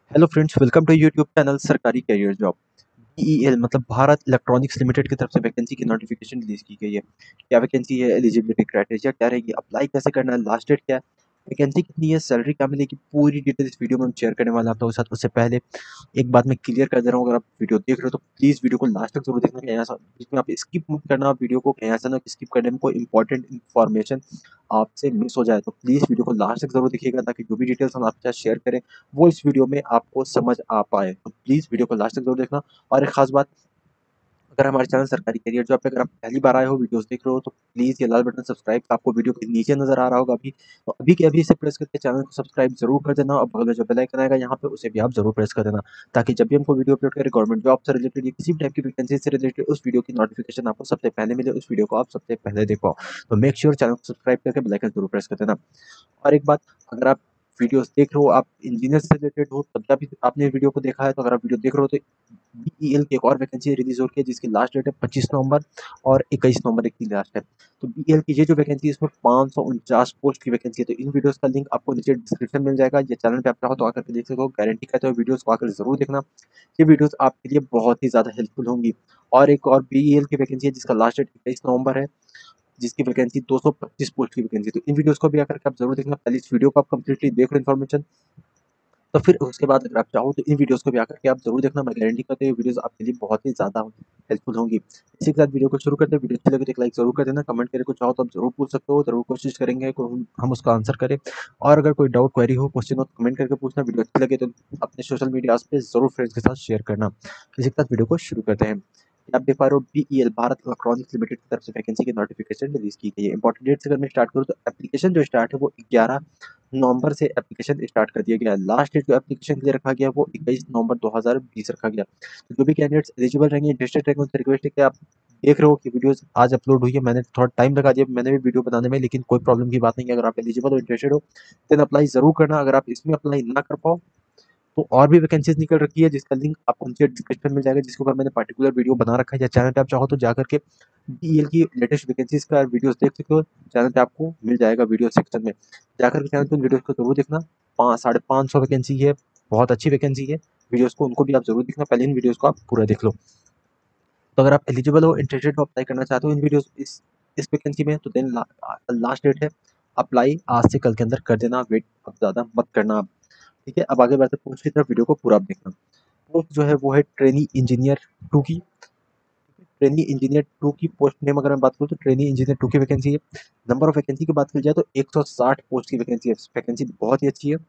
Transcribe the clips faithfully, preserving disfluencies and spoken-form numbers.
Hello friends, welcome to YouTube channel सरकारी career job. BEL मतलब Bharat electronics limited की तरफ से वैकेंसी की नोटिफिकेशन रिलीज की गई है। क्या वैकेंसी है, एलिजिबिलिटी क्राइटेरिया क्या रहेगी, अप्लाई कैसे करना है, लास्ट डेट क्या है, वैकेंसी कितनी है, सैलरी क्या मिलेगी, पूरी डिटेल इस वीडियो में हम शेयर करने वाले हैं आप लोगों के साथ। उससे पहले एक बात मैं क्लियर कर दे रहा हूँ, अगर आप वीडियो देख रहे हो तो प्लीज वीडियो को लास्ट तक जरूर देखना। कहीं ऐसा बीच में आप स्किप मत करना वीडियो को, कहीं ऐसा ना स्किप करने में कोई इंपॉर्टेंट इन्फॉर्मेशन आपसे मिस हो जाए। तो प्लीज वीडियो को लास्ट तक जरूर देखिएगा ताकि जो भी डिटेल्स हम आपके साथ शेयर करें वो इस वीडियो में आपको समझ आ पाए। तो प्लीज वीडियो को लास्ट तक जरूर देखना। और एक खास बात, अगर हमारे चैनल सरकारी कैरियर जॉब पे अगर आप पहली बार आए हो, वीडियोस देख रहे हो, तो प्लीज ये लाल बटन सब्सक्राइब आपको वीडियो के नीचे नजर आ रहा होगा अभी, तो अभी के अभी इसे प्रेस करके चैनल को सब्सक्राइब जरूर कर देना और बगल में जो बेल आइकन आएगा यहाँ पे उसे भी आप जरूर प्रेस कर देना, ताकि जब भी हमको वीडियो अपलोड करें गवर्नमेंट जॉब से रिलेटेड या किसी भी टाइप की वैकेंसी से रिलेटेड उस वीडियो की नोटिफिकेशन आपको सबसे पहले मिले, उस वीडियो को आप सबसे पहले देख पाओ। तो मेक श्योर चैनल को सब्सक्राइब करके बेल आइकन जरूर प्रेस कर देना। और एक बात, अगर आप वीडियोस देख रहे हो, आप इंजीनियर से रिलेटेड हो, तब जब भी आपने वीडियो को देखा है, तो अगर आप वीडियो देख रहे हो तो बीईएल की एक और वैकेंसी रिलीज हो रही है जिसकी लास्ट डेट है पच्चीस नवंबर और इक्कीस नवंबर एक की लास्ट है। तो बीईएल की ये जो वैकेंसी है इसमें पाँच सौ उनचास पोस्ट की वैकेंसी है। तो इन वीडियोस का लिंक आपको नीचे डिस्क्रिप्शन मिल जाएगा, ये चैनल पे आप चाहो तो आकर के देख सकते हो। गारंटी कहते हो वीडियोस को आकर जरूर देखना, ये वीडियोस आपके लिए बहुत ही ज्यादा हेल्पफुल होंगी। और एक और बीईएल की वैकेंसी है जिसका लास्ट डेट इक्कीस नवंबर है, जिसकी वैकेंसी दो सौ पच्चीस पोस्ट की वैकेंसी। तो इन वीडियोस को भी आकर के आप जरूर देखना। पहले इस वीडियो को आप कंप्लीटली देख लो इन्फॉर्मेशन, तो फिर उसके बाद अगर आप चाहो तो इन वीडियोस को भी आकर के आप जरूर देखना। मैं गारंटी करता हूँ ये वीडियोस आपके लिए बहुत ही ज्यादा हेल्पफुल होंगी। इसी के साथ वीडियो को शुरू करते हैं। वीडियो अच्छी लगे तो एक लाइक जरूर कर देना, कमेंट करके कुछ चाहो तो आप जरूर पूछ सकते हो, जरूर कोशिश करेंगे को हम हम उसका आंसर करें। और अगर कोई डाउट क्वेरी हो, क्वेश्चन हो तो कमेंट करके पूछना। वीडियो अच्छी लगे तो अपने सोशल मीडिया पे जरूर फ्रेंड्स के साथ शेयर करना। इसी के साथ वीडियो को शुरू करते हैं। आप देख पा रहे हो बीईएल भारत इलेक्ट्रॉनिक्स लिमिटेड की तरफ से वैकेंसी की नोटिफिकेशन रिलीज की गई है। इंपॉर्टेंट डेट से अगर मैं स्टार्ट करूँ तो एप्लीकेशन जो स्टार्ट है वो ग्यारह नवंबर से एप्लीकेशन स्टार्ट कर दिया गया है। लास्ट डेट जो एप्लीकेशन के लिए रखा गया वो इक्कीस नवंबर दो हज़ार बीस रखा गया। तो जो भी कैंडिडेट्स एलिजिबल रहेंगे, इंटरेस्टेड रहेंगे, उनसे रिक्वेस्ट है कि आप देख रहे हो कि वीडियोस आज अपलोड हुई है, मैंने थोड़ा टाइम लगा दिया मैंने भी वीडियो बनाने में, लेकिन कोई प्रॉब्लम की बात नहीं है। अगर आप एलिजिबल हो, इंटरेस्टेड हो, देन अप्लाई जरूर करना। अगर आप इसमें अप्लाई ना कर पाओ तो और भी वैकेंसीज निकल रखी है जिसका लिंक आपको नीचे डिस्क्रिप्शन में मिल जाएगा, जिसके ऊपर मैंने पर्टिकुलर वीडियो बना रखा है। या चैनल पे आप चाहो तो जाकर के बीईएल की लेटेस्ट वैकेंसीज का वीडियोस देख सकते हो, चैनल पे आपको मिल जाएगा वीडियो सेक्शन में। जाकर के चैनल पे वीडियोस को जरूर देखना। पाँच साढ़े पाँच सौ वैकेंसी है, बहुत अच्छी वैकेंसी है। वीडियोस को उनको भी आप जरूर देखना, पहले इन वीडियोस को आप पूरा देख लो। तो अगर आप एलिजिबल हो, इंटरेस्टेड हो, अप्लाई करना चाहते हो इन वीडियोस इस इस वैकेंसी में, तो देन लास्ट डेट है अप्लाई आज से कल के अंदर कर देना। वेट अब ज्यादा मत करना। ठीक है, अब आगे बढ़ते पोस्ट की तरफ, वीडियो को पूरा आप देखना। पोस्ट जो है वो है ट्रेनी इंजीनियर टू की। ट्रेनी इंजीनियर टू की पोस्ट नेम अगर मैं बात करूँ तो ट्रेनी इंजीनियर टू की वैकेंसी है। नंबर ऑफ वैकेंसी की बात की जाए तो एक सौ साठ पोस्ट की वैकेंसी है। वैकेंसी बहुत ही अच्छी है,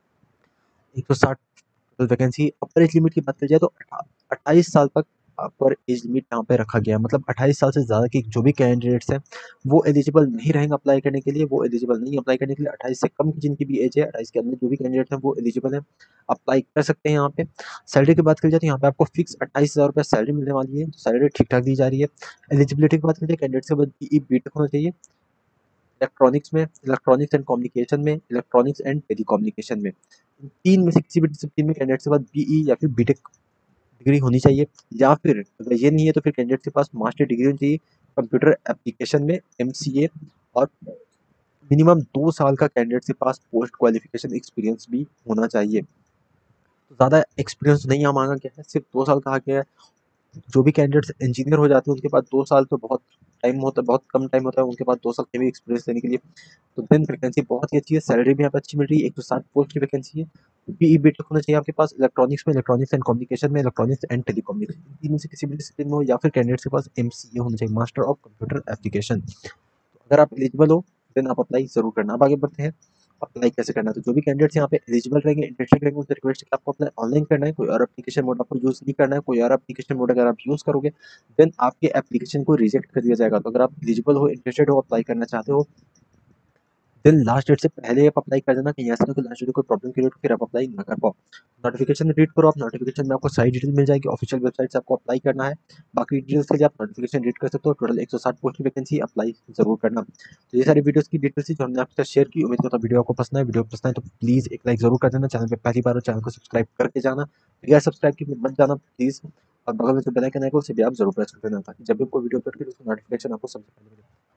एक सौ साठ वैकेंसी। अपर एज लिमिट की बात की जाए तो अट्ठाईस साल तक अपर एज लिमिट यहाँ पे रखा गया है। मतलब अट्ठाईस साल से ज़्यादा के जो भी कैंडिडेट्स हैं वो एलिजिबल नहीं रहेंगे अप्लाई करने के लिए, वो एलिजिबल नहीं अप्लाई करने के लिए। अट्ठाईस से कम की जिनकी भी एज है, अट्ठाईस के अंदर जो भी कैंडिडेट हैं वो एलिजिबल हैं, अप्लाई कर सकते हैं यहाँ पे। सैलरी की बात की जाए तो यहाँ पे आपको फिक्स अट्ठाईस हज़ार रुपये सैलरी मिलने वाली है। सैलरी ठीक ठाक दी जा रही है। एलिजिबिलिटी की बात की जाए, कैंडिडेट से बी बीटेक होना चाहिए इलेक्ट्रॉनिक्स में, इलेक्ट्रॉनिक्स एंड कम्युनिकेशन में, इलेक्ट्रॉनिक्स एंड टेलीकम्युनिकेशन में। इन तीन में से किसी भी डिसिप्लिन में कैंडिडेट के पास बीई या फिर बीटेक डिग्री होनी चाहिए। या फिर अगर ये नहीं है तो फिर कैंडिडेट के पास मास्टर डिग्री होनी चाहिए कंप्यूटर एप्लीकेशन में, एमसीए। और मिनिमम दो साल का कैंडिडेट के पास पोस्ट क्वालिफिकेशन एक्सपीरियंस भी होना चाहिए। तो ज़्यादा एक्सपीरियंस नहीं यहाँ मांगा गया है, सिर्फ दो साल कहा गया है। जो भी कैंडिडेट्स इंजीनियर हो जाते हैं उनके पास दो साल तो बहुत टाइम होता है, बहुत कम टाइम होता है उनके पास दो साल के भी एक्सपीरियंस लेने के लिए। तो देन वैकेंसी बहुत ही अच्छी है, सैलरी भी यहाँ पे अच्छी मिल रही है। एक सौ साठ पोस्ट की वैकेंसी है। बीई बीटेक होना चाहिए आपके पास इलेक्ट्रॉनिक्स में, इलेक्ट्रॉनिक्स एंड कम्युनिकेशन में, इलेक्ट्रॉनिक्स एंड टेलीकम्युनिकेशन, तीन में से किसी भी डिसिप्लिन में हो। या फिर कैंडिडेट्स के पास एमसीए होना चाहिए, मास्टर ऑफ कंप्यूटर एप्लीकेशन। अगर आप एलिजिबल हो देन आप अप्लाई जरूर करना। अब आगे बढ़ते हैं, अप्लाई कैसे करना है। तो जो भी कैंडिडेट्स यहाँ पे एलिजिबल रहेंगे, इंटरेस्टेड रहेंगे, उनसे रिक्वेस्ट है कि आपको अप्लाई ऑनलाइन करना है। कोई और एप्लीकेशन मोड आपको यूज नहीं करना है। कोई और एप्लीकेशन मोड अगर आप यूज करोगे देन आपके एप्लीकेशन को रिजेक्ट कर दिया जाएगा। तो अगर आप एलिजिबल हो, इंटरेस्टेड हो, अप्लाई करना चाहते हो, देन लास्ट डेट से पहले आप अप्लाई कर देना। कहीं ऐसा ना कि लास्ट डेट कोई प्रॉब्लम क्रिएट हो फिर आप अप्लाई ना कर पाओ। नोटिफिकेशन रीड करो आप, नोटिफिकेशन में आपको सारी डिटेल मिल जाएगी, ऑफिशियल वेबसाइट से आपको अप्लाई करना है। बाकी डिटेल्स के लिए आप नोटिफिकेशन रीड कर सकते हो। टोटल एक सौ साठ पोस्ट की वैकेंसी, अप्लाई जरूर करना। तो ये सारी वीडियोस की डिटेल्स थी जो हमने आपके साथ शेयर की। उम्मीद करता हूं वीडियो आपको पसंद है। वीडियो पसंद है तो प्लीज एक लाइक जरूर कर देना। चैनल पे पहली बार हो, चैनल को सब्सक्राइब करके जाना, बगैर सब्सक्राइब के मत जाना प्लीज। और बगल में जो बेल आइकन आएगा उसे भी आप जरूर प्रेस कर देना, ताकि जब भी कोई वीडियो अपलोड करें उसकी नोटिफिकेशन आपको सबसे पहले मिले।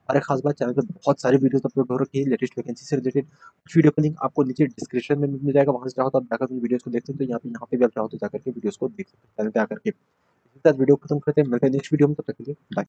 और एक खास बात, चैनल पे बहुत सारी वीडियोस अपलोड हो रखी है लेटेस्ट वैकेंसी से रिलेटेड। कुछ वीडियो का लिंक आपको नीचे डिस्क्रिप्शन में मिल जाएगा, वहाँ से चाहो तो आप जाकर उन वीडियोस को देख सकते हो, यहाँ पे यहाँ पे भी आप चाहो तो जाकर के वीडियोस को देख सकते हो चैनल पे आकर के। इसी के साथ वीडियो खत्म करते हैं, मिलते हैं नेक्स्ट वीडियो में, तब तक के लिए बाय।